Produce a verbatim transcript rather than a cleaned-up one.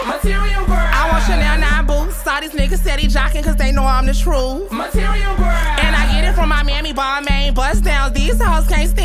Material girl. I want Chanel nine boots. All these niggas steady jocking cause they know I'm the truth. Material girl. And I get it from my mammy, Balmain, bust downs. These hoes can't stand